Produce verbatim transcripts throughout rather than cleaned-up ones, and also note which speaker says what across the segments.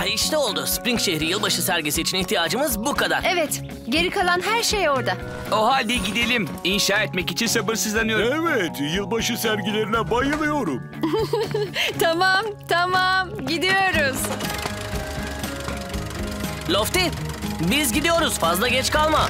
Speaker 1: işte oldu. Spring şehri yılbaşı sergisi için ihtiyacımız bu kadar.
Speaker 2: Evet, geri kalan her şey orada.
Speaker 3: O halde gidelim. İnşa etmek için sabırsızlanıyorum.
Speaker 4: Evet, yılbaşı sergilerine bayılıyorum.
Speaker 2: Tamam, tamam. Gidiyoruz.
Speaker 1: Lofty, biz gidiyoruz. Fazla geç kalma.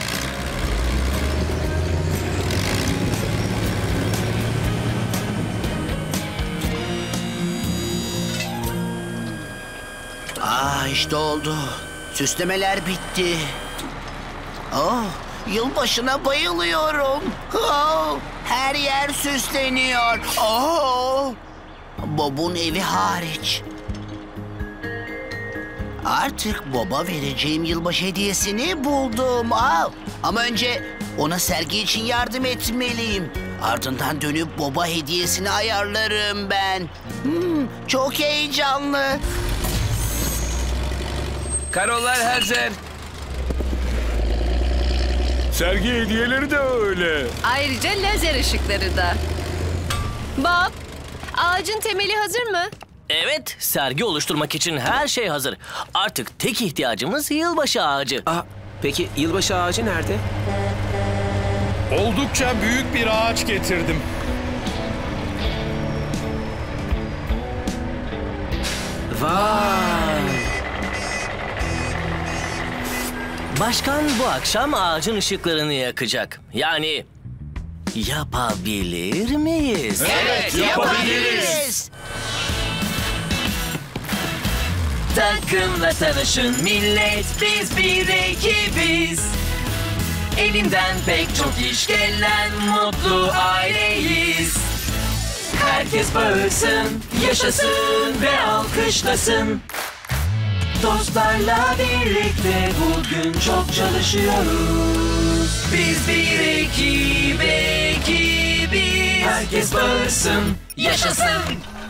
Speaker 5: Aa işte oldu. Süslemeler bitti. Oh, yılbaşına bayılıyorum. Oh, her yer süsleniyor. Oh, Bob'un evi hariç. Artık Bob'a vereceğim yılbaşı hediyesini buldum. Aa, ama önce ona sergi için yardım etmeliyim. Ardından dönüp Bob'a hediyesini ayarlarım ben. Hmm, çok heyecanlı.
Speaker 3: Karollar hazır.
Speaker 4: Sergi hediyeleri de öyle.
Speaker 2: Ayrıca lazer ışıkları da. Bob, ağacın temeli hazır mı?
Speaker 1: Evet, sergi oluşturmak için her şey hazır. Artık tek ihtiyacımız yılbaşı ağacı.
Speaker 6: Aa, peki yılbaşı ağacı nerede?
Speaker 7: Oldukça büyük bir ağaç getirdim.
Speaker 6: Vay!
Speaker 1: Başkan bu akşam ağacın ışıklarını yakacak. Yani yapabilir miyiz?
Speaker 3: Evet,
Speaker 5: Yapabiliriz.
Speaker 8: Takımla tanışın millet, biz bir ekibiz. Elinden pek çok iş gelen mutlu aileyiz. Herkes bağırsın, yaşasın ve alkışlasın. Dostlarla birlikte bugün çok çalışıyoruz. Biz bir ekip, ekibiz. Herkes bağırsın, yaşasın.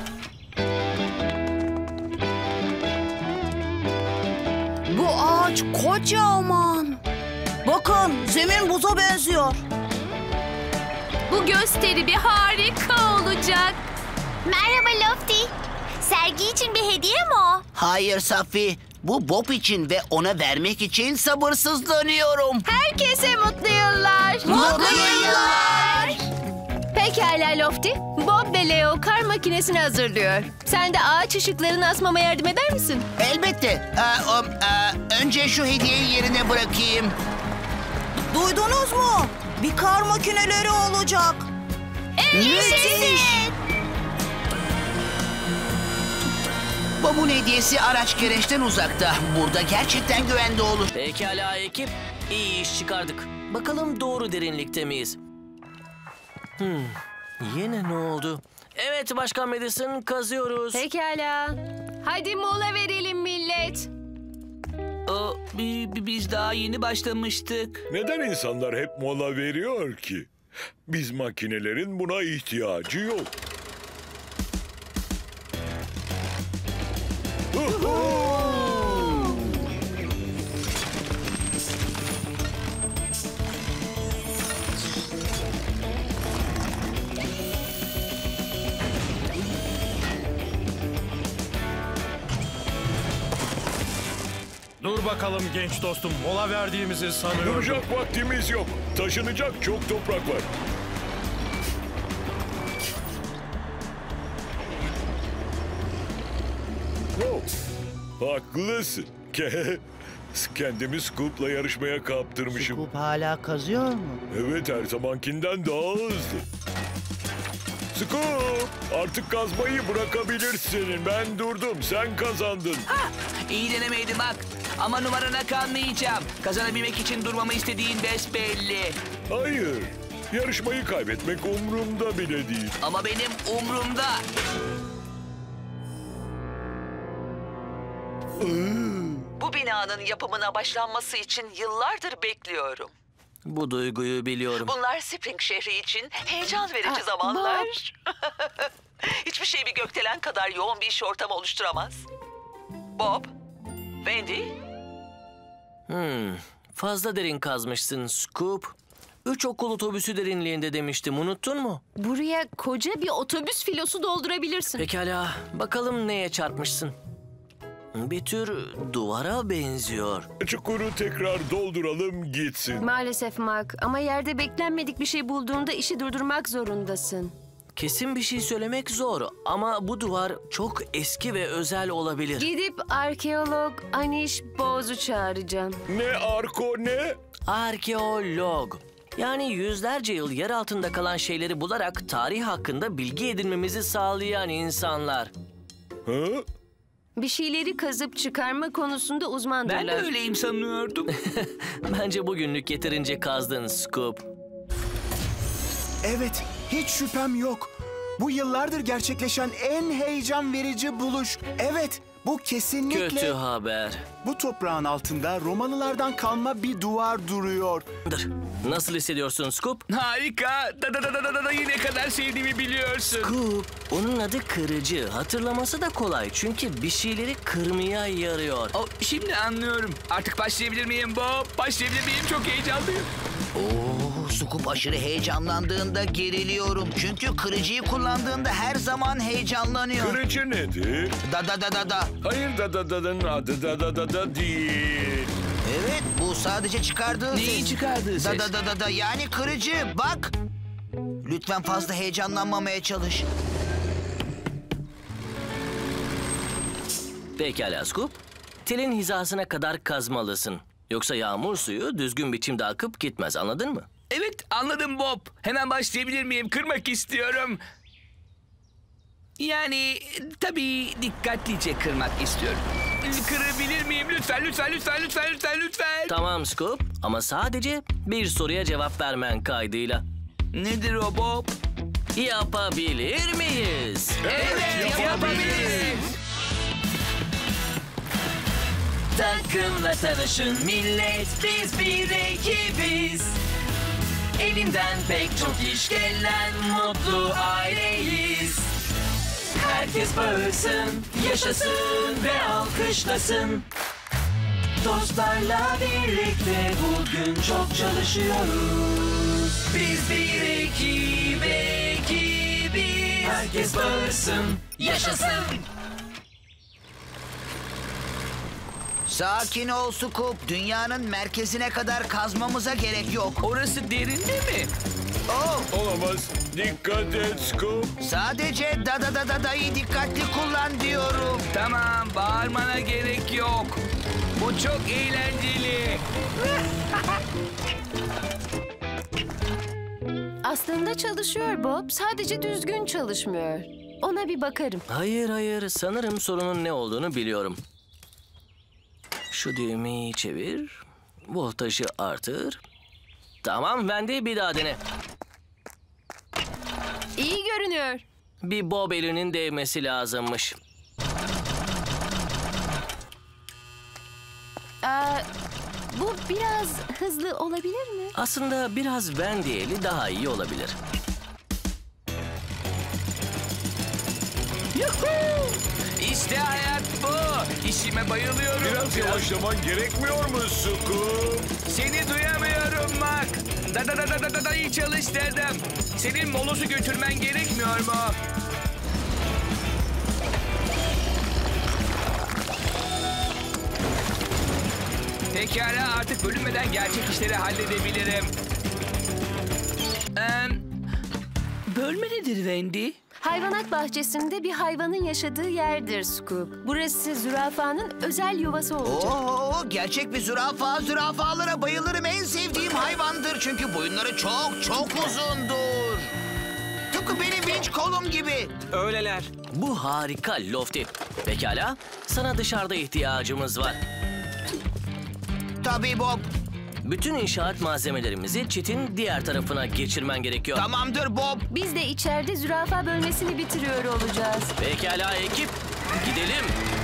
Speaker 9: Bu ağaç kocaman. Bakın, zemin buza benziyor.
Speaker 2: Bu gösteri bir harika olacak.
Speaker 10: Merhaba Lofty. Sergi için bir hediye mi o?
Speaker 5: Hayır Safi, bu Bob için ve ona vermek için sabırsızlanıyorum.
Speaker 2: Herkese mutlu yıllar.
Speaker 5: Mutlu yıllar.
Speaker 2: Pekala Lofty. Bob ve Leo kar makinesini hazırlıyor. Sen de ağaç ışıklarını asmama yardım eder misin?
Speaker 5: Elbette. Ee, o, e, önce şu hediyeyi yerine bırakayım.
Speaker 9: Duydunuz mu? Bir kar makineleri olacak.
Speaker 5: Müthiş. Bob'un hediyesi araç gereçten uzakta. Burada gerçekten güvende olur.
Speaker 1: Pekala ekip, iyi iş çıkardık. Bakalım doğru derinlikte miyiz? Hmm, yine ne oldu? Evet Başkan Madison, kazıyoruz.
Speaker 2: Pekala. Hadi mola verelim millet.
Speaker 3: O, bi- bi- biz daha yeni başlamıştık.
Speaker 4: Neden insanlar hep mola veriyor ki? Biz makinelerin buna ihtiyacı yok.
Speaker 7: Dur bakalım genç dostum, mola verdiğimizi sanıyorum.
Speaker 4: Duracak vaktimiz yok. Taşınacak çok toprak var. Oh, haklısın. Ke- Kendimi Scoop'la yarışmaya kaptırmışım.
Speaker 5: Scoop hala kazıyor mu?
Speaker 4: Evet, her zamankinden daha hızlı. Scoop, artık kazmayı bırakabilirsin. Ben durdum, sen kazandın.
Speaker 3: İyi denemeydi bak. Ama numarana kanmayacağım. Kazanabilmek için durmamı istediğin besbelli.
Speaker 4: Hayır, yarışmayı kaybetmek umurumda bile değil.
Speaker 3: Ama benim umrumda.
Speaker 8: Bu binanın yapımına başlanması için yıllardır bekliyorum.
Speaker 1: Bu duyguyu biliyorum.
Speaker 8: Bunlar Spring şehri için heyecan verici zamanlar. Hiçbir şey bir gökdelen kadar yoğun bir iş ortamı oluşturamaz. Bob, Wendy,
Speaker 1: Hmm, fazla derin kazmışsın Scoop. Üç okul otobüsü derinliğinde demiştim, unuttun mu?
Speaker 2: Buraya koca bir otobüs filosu doldurabilirsin.
Speaker 1: Pekala, bakalım neye çarpmışsın. Bir tür duvara benziyor.
Speaker 4: Çukuru tekrar dolduralım gitsin.
Speaker 2: Maalesef Mark ama yerde beklenmedik bir şey bulduğunda işi durdurmak zorundasın.
Speaker 1: Kesin bir şey söylemek zor ama bu duvar çok eski ve özel olabilir.
Speaker 2: Gidip arkeolog Anish Bose'u çağıracağım.
Speaker 4: Ne arko ne?
Speaker 1: Arkeolog. Yani yüzlerce yıl yer altında kalan şeyleri bularak tarih hakkında bilgi edinmemizi sağlayan insanlar.
Speaker 4: Hı?
Speaker 2: Bir şeyleri kazıp çıkarma konusunda uzmandırlar.
Speaker 3: Ben de öyleyim sanıyordum.
Speaker 1: Bence bugünlük yeterince kazdın Scoop.
Speaker 11: Evet, hiç şüphem yok. Bu yıllardır gerçekleşen en heyecan verici buluş. Evet, bu kesinlikle...
Speaker 1: Kötü haber.
Speaker 11: Bu toprağın altında Romalılardan kalma bir duvar duruyor.
Speaker 1: Dur. Nasıl hissediyorsun Scoop?
Speaker 3: Harika. Da da da da da da ne kadar sevdiğimi biliyorsun.
Speaker 1: Scoop. Onun adı kırıcı. Hatırlaması da kolay. Çünkü bir şeyleri kırmaya yarıyor.
Speaker 3: O, şimdi anlıyorum. Artık başlayabilir miyim Bob? Başlayabilir miyim? Çok heyecanlıyım.
Speaker 5: Oo, Scoop aşırı heyecanlandığında geriliyorum. Çünkü kırıcıyı kullandığında her zaman heyecanlanıyor.
Speaker 4: Kırıcı nedir?
Speaker 5: Da da da da da.
Speaker 4: Hayır da da da'nın adı da da da da değil.
Speaker 5: Evet, bu sadece çıkardığı
Speaker 3: Neyi
Speaker 5: ses.
Speaker 3: çıkardığı
Speaker 5: Da
Speaker 3: ses?
Speaker 5: da da da da yani kırıcı. Bak. Lütfen fazla heyecanlanmamaya çalış.
Speaker 1: Pekala Scoop. Telin hizasına kadar kazmalısın. Yoksa yağmur suyu düzgün biçimde akıp gitmez, anladın mı?
Speaker 3: Evet anladım Bob. Hemen başlayabilir miyim? Kırmak istiyorum. Yani tabii dikkatlice kırmak istiyorum. Kırabilir miyim? Lütfen, lütfen, lütfen, lütfen, lütfen, lütfen.
Speaker 1: Tamam Scoop ama sadece bir soruya cevap vermen kaydıyla.
Speaker 3: Nedir o Bob?
Speaker 1: Yapabilir miyiz?
Speaker 3: Evet, yapabiliriz.
Speaker 12: Takımla tanışın millet, biz bir ekibiz. Elinden pek çok iş gelen mutlu aileyiz. Herkes bağırsın, yaşasın ve alkışlasın. Dostlarla birlikte bugün çok çalışıyoruz. Biz bir ekip, ekibiz. Herkes bağırsın, yaşasın.
Speaker 5: Sakin ol Scoop. Dünyanın merkezine kadar kazmamıza gerek yok.
Speaker 3: Orası derinde mi?
Speaker 5: Oh,
Speaker 4: Olamaz. Dikkat et Scoop.
Speaker 5: sadece da da da da da'yı dikkatli kullan diyorum.
Speaker 3: Tamam, bağırmana gerek yok. Bu çok eğlenceli.
Speaker 2: Aslında çalışıyor Bob. Sadece düzgün çalışmıyor. Ona bir bakarım.
Speaker 1: Hayır hayır, sanırım sorunun ne olduğunu biliyorum. Şu düğmeyi çevir. Voltajı artır. Tamam, ben de bir daha dene.
Speaker 2: İyi görünüyor.
Speaker 1: Bir bob elinin değmesi lazımmış.
Speaker 2: Aa, bu biraz hızlı olabilir mi?
Speaker 1: Aslında biraz Wendy eli daha iyi olabilir.
Speaker 3: Yuhuu! İşte hayat bu. İşime bayılıyorum.
Speaker 4: Biraz yavaşlaman gerekmiyor mu Scoop?
Speaker 3: Seni duyamıyorum Mark. Da da da da da da da iyi çalış dedim. Senin molosu götürmen gerekmiyor mu? Pekala, artık bölünmeden gerçek işleri halledebilirim. Ee, bölme nedir Wendy?
Speaker 2: Hayvanat bahçesinde bir hayvanın yaşadığı yerdir Scoop. Burası zürafanın özel yuvası olacak.
Speaker 5: Oo, gerçek bir zürafa. Zürafalara bayılırım. En sevdiğim hayvandır. Çünkü boyunları çok çok uzundur. Tıpkı benim vinç kolum gibi.
Speaker 6: Öyleler.
Speaker 1: Bu harika Lofty. Pekala, sana dışarıda ihtiyacımız var.
Speaker 5: Tabii Bob.
Speaker 1: Bütün inşaat malzemelerimizi çitin diğer tarafına geçirmen gerekiyor.
Speaker 5: Tamamdır Bob.
Speaker 2: Biz de içeride zürafa bölmesini bitiriyor olacağız.
Speaker 1: Pekala ekip, gidelim.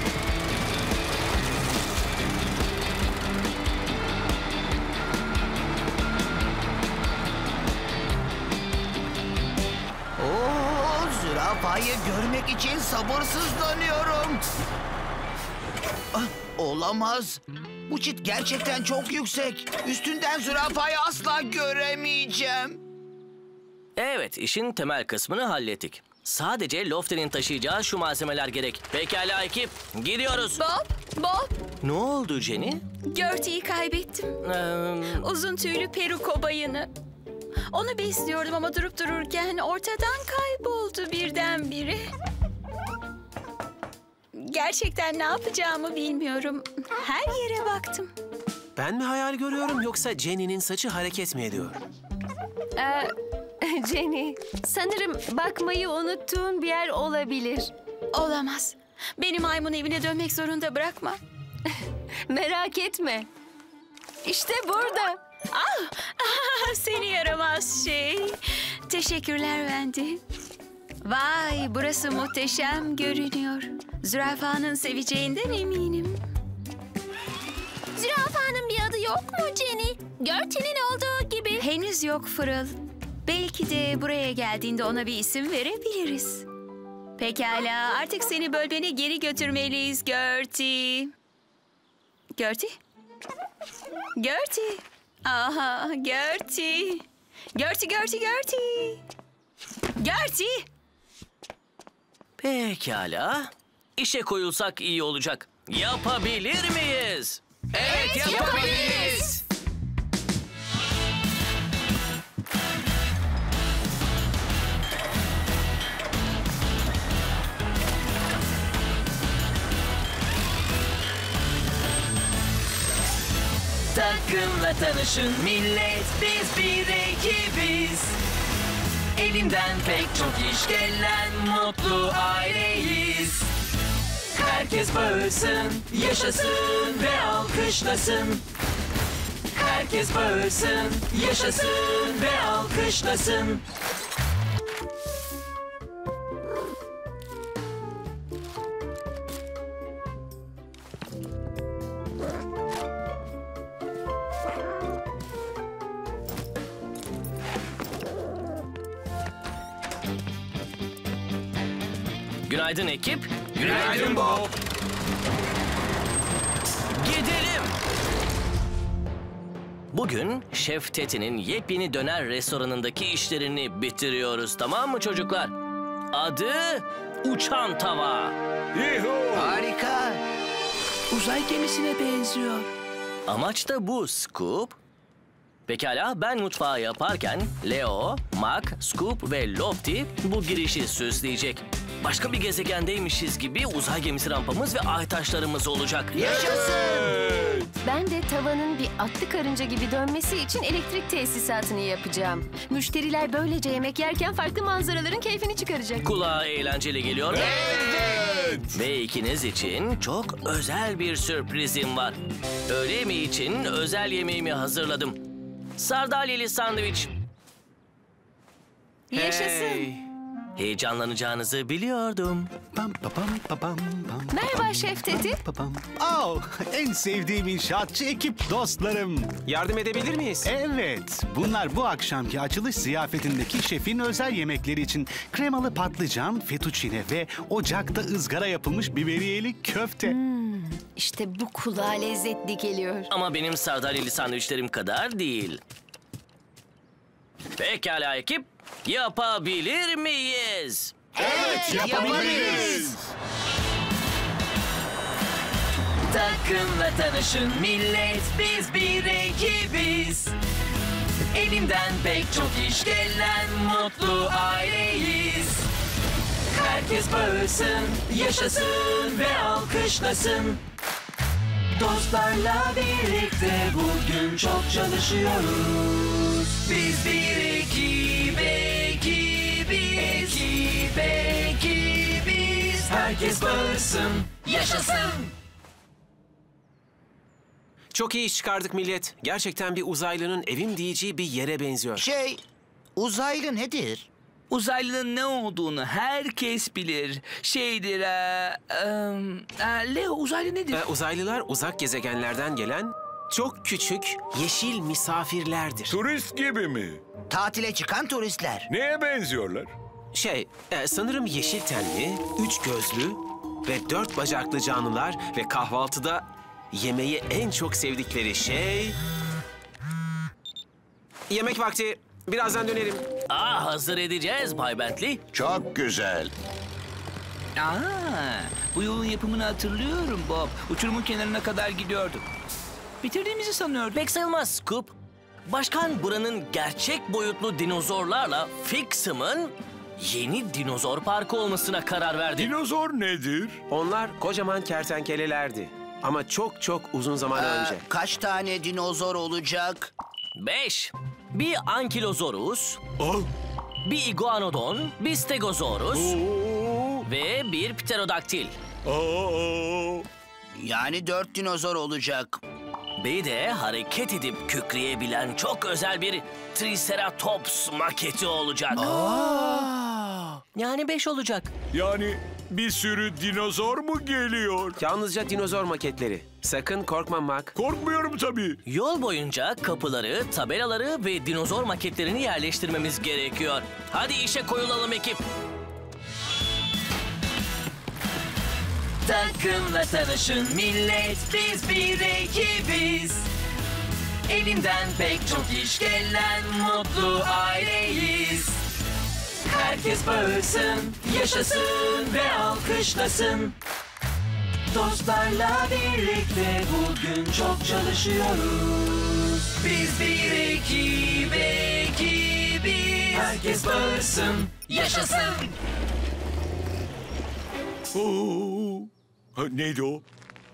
Speaker 5: Oo, zürafayı görmek için sabırsızlanıyorum. Ah, olamaz. Bu çit gerçekten çok yüksek. Üstünden zürafayı asla göremeyeceğim.
Speaker 1: Evet, işin temel kısmını hallettik. Sadece Lofty'nin taşıyacağı şu malzemeler gerek. Pekala ekip, gidiyoruz.
Speaker 13: Bob, Bob.
Speaker 1: Ne oldu Jenny?
Speaker 13: Gertie'yi kaybettim.
Speaker 1: Ee,
Speaker 13: Uzun tüylü peruko bayını. Onu besliyordum ama durup dururken ortadan kayboldu birdenbire. Gerçekten ne yapacağımı bilmiyorum. Her yere baktım.
Speaker 6: Ben mi hayal görüyorum yoksa Jenny'nin saçı hareket mi ediyor?
Speaker 2: Ee, Jenny, sanırım bakmayı unuttuğun bir yer olabilir.
Speaker 13: Olamaz. Beni maymun evine dönmek zorunda bırakma.
Speaker 2: Merak etme. İşte burada.
Speaker 13: Ah, ah, seni yaramaz şey. Teşekkürler Wendy. Vay, burası muhteşem görünüyor. Zürafanın seveceğinden eminim.
Speaker 10: Zürafanın bir adı yok mu Jenny? Gertie'nin olduğu gibi.
Speaker 13: Henüz yok Fırıl. Belki de buraya geldiğinde ona bir isim verebiliriz. Pekala, artık seni bölgene geri götürmeliyiz Gertie. Gertie? Gertie. Aha, Gertie. Gertie, Gertie, Gertie. Gertie.
Speaker 1: Pekala. İşe koyulsak iyi olacak. Yapabilir miyiz?
Speaker 3: Evet, yapabiliriz.
Speaker 12: Takımla tanışın millet, biz bir ekibiz. Elinden pek çok iş gelen mutlu aileyiz. Herkes bağırsın, yaşasın ve alkışlasın. Herkes bağırsın, yaşasın ve alkışlasın.
Speaker 1: Günaydın ekip.
Speaker 3: Günaydın Bob.
Speaker 1: Gidelim. Bugün Şef Teti'nin yepyeni döner restoranındaki işlerini bitiriyoruz, tamam mı çocuklar? Adı Uçan Tava.
Speaker 4: Yuhu!
Speaker 3: Harika. Uzay gemisine benziyor.
Speaker 1: Amaç da bu Scoop. Pekala, ben mutfağı yaparken Leo, Mac, Scoop ve Lofty bu girişi süsleyecek. Başka bir gezegendeymişiz gibi uzay gemisi rampamız ve ay taşlarımız olacak.
Speaker 5: Yaşasın!
Speaker 2: Ben de tavanın bir atlı karınca gibi dönmesi için elektrik tesisatını yapacağım. Müşteriler böylece yemek yerken farklı manzaraların keyfini çıkaracak.
Speaker 1: Kulağa eğlenceli geliyor.
Speaker 4: Evet!
Speaker 1: Ve ikiniz için çok özel bir sürprizim var. Öğle yemeği için özel yemeğimi hazırladım. Sardalyeli sandviç.
Speaker 2: Yaşasın.
Speaker 6: Hey.
Speaker 1: Heyecanlanacağınızı biliyordum.
Speaker 11: Pam pa pam pa pam pam.
Speaker 2: Merhaba Şef Teti.
Speaker 11: Pa pam. Oh, en sevdiğim inşaatçı ekip dostlarım.
Speaker 6: Yardım edebilir miyiz?
Speaker 11: Evet, bunlar bu akşamki açılış ziyafetindeki şefin özel yemekleri için kremalı patlıcan, fettuccine ve ocakta ızgara yapılmış biberiyeli köfte.
Speaker 2: İşte bu kulağa lezzetli geliyor.
Speaker 1: Ama benim sardalyeli sandviçlerim kadar değil. Pekala ekip, yapabilir miyiz?
Speaker 4: Evet, yapabiliriz.
Speaker 12: Takımla tanışın millet, biz bir ekibiz. Elinden pek çok iş gelen mutlu aileyiz. Herkes bağırsın, yaşasın ve alkışlasın. Dostlarla birlikte bugün çok çalışıyoruz. Biz bir ekip, ekibiz, ekip, ekibiz. Herkes bağırsın, yaşasın.
Speaker 6: Çok iyi iş çıkardık millet. Gerçekten bir uzaylının evim diyeceği bir yere benziyor.
Speaker 5: Şey, uzaylı nedir?
Speaker 3: Uzaylının ne olduğunu herkes bilir. Şeydir, e, e, e, Leo, uzaylı nedir?
Speaker 6: Ee, uzaylılar uzak gezegenlerden gelen çok küçük yeşil misafirlerdir.
Speaker 4: Turist gibi mi?
Speaker 5: Tatile çıkan turistler.
Speaker 4: Neye benziyorlar?
Speaker 6: Şey, e, sanırım yeşil tenli, üç gözlü ve dört bacaklı canlılar ve kahvaltıda yemeği en çok sevdikleri şey... Yemek vakti. Birazdan dönerim.
Speaker 1: Aa, hazır edeceğiz Bay Bentley.
Speaker 14: Çok güzel.
Speaker 3: Aa, bu yolun yapımını hatırlıyorum Bob. Uçurumun kenarına kadar gidiyordu. Bitirdiğimizi sanıyordum.
Speaker 1: Pek sayılmaz Scoop. Başkan buranın gerçek boyutlu dinozorlarla Fix'ımın yeni dinozor parkı olmasına karar verdi.
Speaker 4: Dinozor nedir?
Speaker 6: Onlar kocaman kertenkelelerdi. Ama çok çok uzun zaman
Speaker 5: Ee,
Speaker 6: önce.
Speaker 5: Kaç tane dinozor olacak?
Speaker 1: Beş. Bir Ankylozorus,
Speaker 4: Ah,
Speaker 1: bir Iguanodon, bir Stegosaurus
Speaker 4: oo,
Speaker 1: ve bir Pterodaktil.
Speaker 4: aa.
Speaker 5: Yani dört dinozor olacak.
Speaker 1: Bir de hareket edip kükreyebilen çok özel bir Triceratops maketi olacak. Yani beş olacak.
Speaker 4: Yani bir sürü dinozor mu geliyor?
Speaker 6: Yalnızca dinozor maketleri. Sakın korkma Mac.
Speaker 4: Korkmuyorum tabii.
Speaker 1: Yol boyunca kapıları, tabelaları ve dinozor maketlerini yerleştirmemiz gerekiyor. Hadi işe koyulalım ekip.
Speaker 12: Takımla tanışın millet, biz bir ekibiz. Elinden pek çok iş gelen mutlu aileyiz. Herkes bağırsın, yaşasın ve alkışlasın. Dostlarla birlikte bugün çok çalışıyoruz. Biz bir ekip, ekibiz. Herkes bağırsın, yaşasın.
Speaker 4: Oo. Ha, neydi o?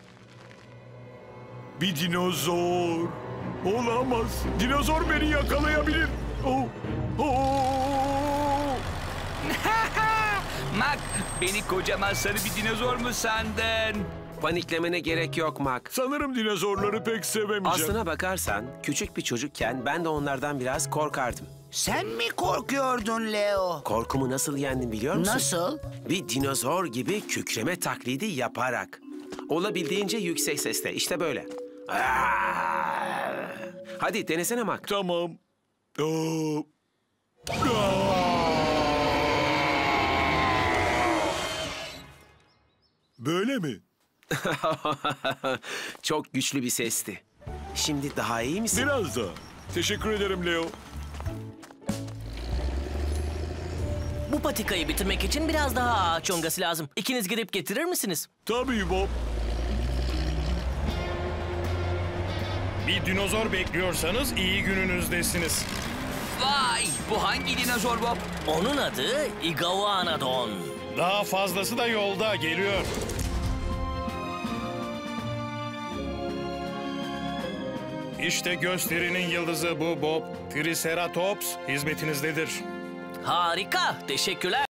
Speaker 4: Bir dinozor. Olamaz. Dinozor beni yakalayabilir. Oh. Oh.
Speaker 3: Mac, beni kocaman sarı bir dinozor mu sandın?
Speaker 6: Paniklemene gerek yok Mac.
Speaker 4: Sanırım dinozorları pek sevemeyeceğim.
Speaker 6: Aslına bakarsan küçük bir çocukken ben de onlardan biraz korkardım.
Speaker 5: Sen mi korkuyordun Leo?
Speaker 6: Korkumu nasıl yendim biliyor musun?
Speaker 5: Nasıl?
Speaker 6: Bir dinozor gibi kükreme taklidi yaparak. Olabildiğince yüksek sesle. İşte böyle. Hadi denesene Mac.
Speaker 4: Tamam. Oo. Aa. Böyle mi?
Speaker 6: Çok güçlü bir sesti. Şimdi daha iyi misin?
Speaker 4: Biraz da. Teşekkür ederim Leo.
Speaker 1: Bu patikayı bitirmek için biraz daha ağaç yongası lazım. İkiniz gidip getirir misiniz?
Speaker 4: Tabii Bob.
Speaker 7: Bir dinozor bekliyorsanız iyi gününüzdesiniz.
Speaker 3: Vay, bu hangi dinozor Bob?
Speaker 1: Onun adı Iguanodon.
Speaker 7: Daha fazlası da yolda geliyor. İşte gösterinin yıldızı bu Bob. Triceratops hizmetinizdedir.
Speaker 1: Harika, teşekkürler.